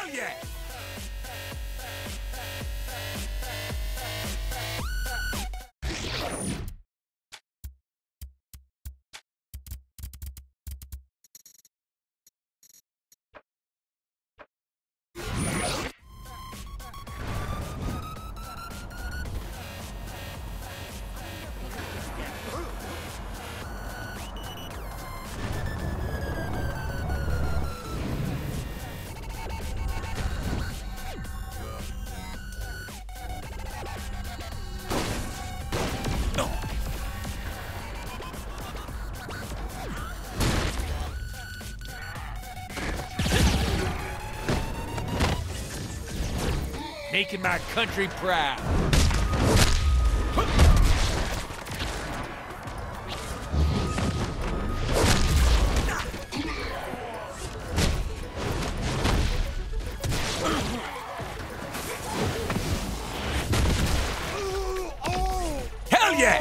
Hell yeah! Making my country proud. Hell yeah!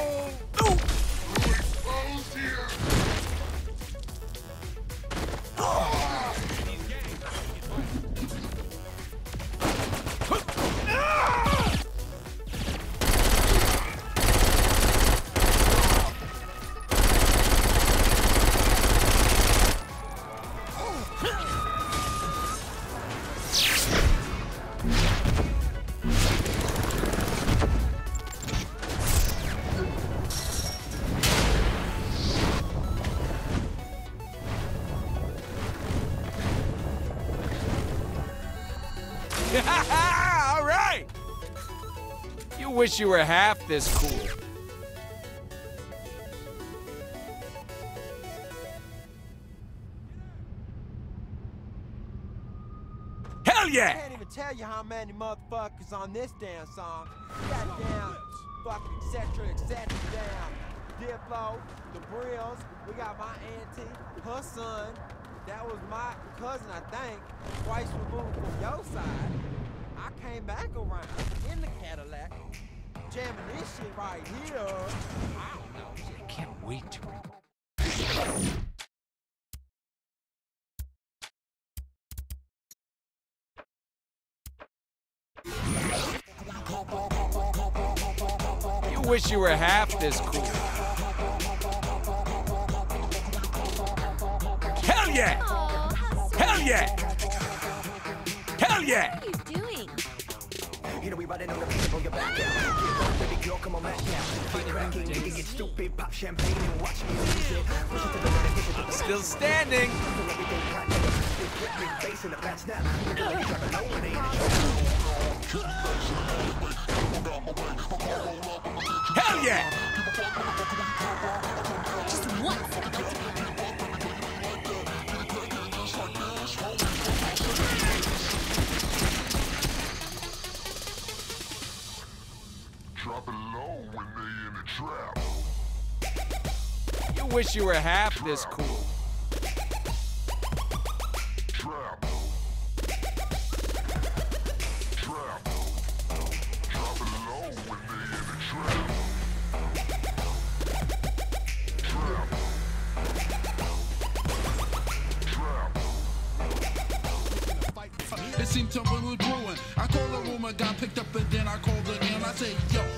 All right! You wish you were half this cool. Hell yeah! I can't even tell you how many motherfuckers on this damn song. Goddamn, fucking etc. Damn. Diplo, the Brills, we got my auntie, her son. That was my cousin, I think, twice removed from your side. I came back around in the Cadillac, jamming this shit right here. I don't know. I can't wait to. You wish you were half this cool. Hell yeah! Hell yeah! Hell yeah! What are you doing? You know we riding on the beat on your back. Baby girl, come on, match now. Keep cracking, nigga, get stupid, pop champagne and watch me lose it. Push it to the limit, Still standing. face in the past now. Hell yeah! Just once. Drop it low when they in the trap. You wish you were half this cool. Trap. Trap. Drop it low when they in the trap. Trap. Trap. It seemed something was brewing. I called the room, got picked up, and then I called again. I said, yo,